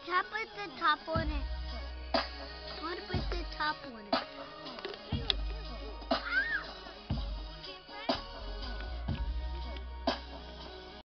Tap at the top on it. I want to put the top on it.